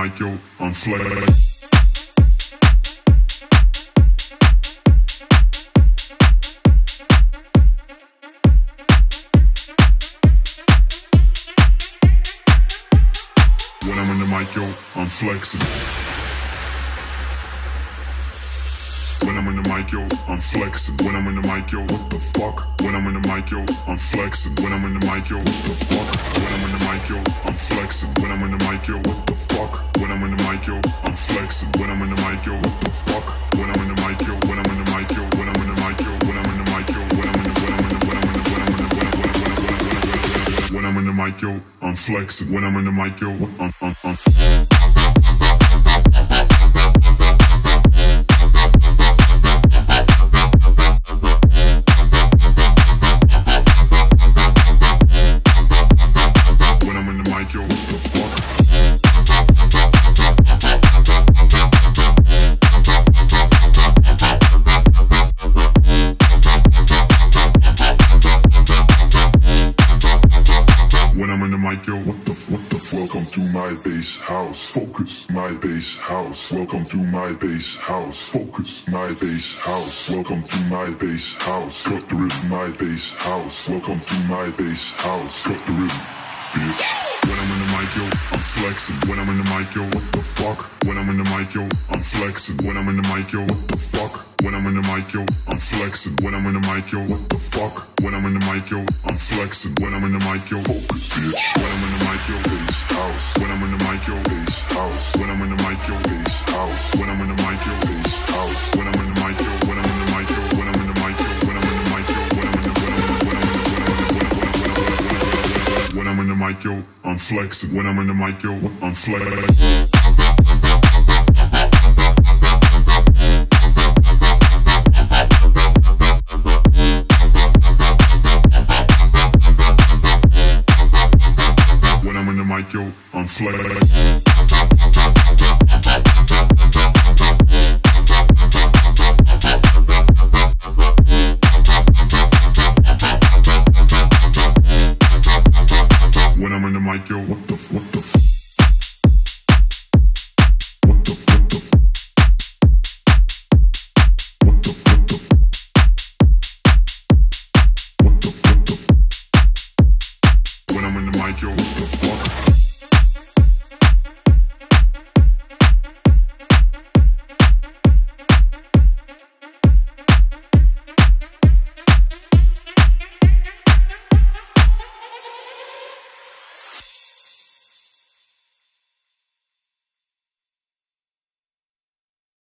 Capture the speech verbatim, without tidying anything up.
mic, yo, I'm flex. When I'm in the mic, yo, I'm flexing. When I'm in the mic, yo, I'm flexing. When I'm in the mic, yo, what the fuck? When I'm in the mic, yo, I'm flexing. When I'm in the mic, yo, what the fuck? When I'm in the mic, yo, I'm flexing. When I'm in the mic, yo, what the fuck? When I'm in the mic, yo, I'm flexing. When I'm in the mic, yo, what the fuck? When I'm in the mic, yo, when I'm in the mic, yo, when I'm in the mic, yo, when I'm in the mic, yo, when I'm in the when I'm in the when I'm in the when I'm in the when I'm in the when I'm in the mic, yo, I'm flexing. When I'm in the mic, yo, I'm I'm I'm what the f what the f welcome to my bass house. Focus, my bass house. Welcome to my bass house. Focus, my bass house. Welcome to my bass house. Cut the rhythm, my bass house. Welcome to my bass house. Cut the rhythm, bitch. When I'm in the mic, yo, I'm flexing. When I'm in the mic, yo, what the fuck? When I'm in the mic, yo, I'm flexing. When I'm in the mic, yo, what the fuck? When I'm in the mic, yo, I'm flexing. When I'm in the mic, yo, what the fuck? When I'm in the mic, yo, I'm flexing. When I'm in the mic, yo, focus, bitch. When I'm in the mic, yo, bass house. When I'm in the mic, yo, bass house. When I'm in the mic, yo, bass house. When I'm in the mic, yo, bass house. When I'm in the mic, yo, when I'm in the mic, yo, when I'm in the mic, yo, when I'm in the mic, yo, when I'm in the when I'm in the when I'm in the when I'm in the when I'm in the mic, yo, I'm flexing. When I'm in the mic, yo, I'm flexing.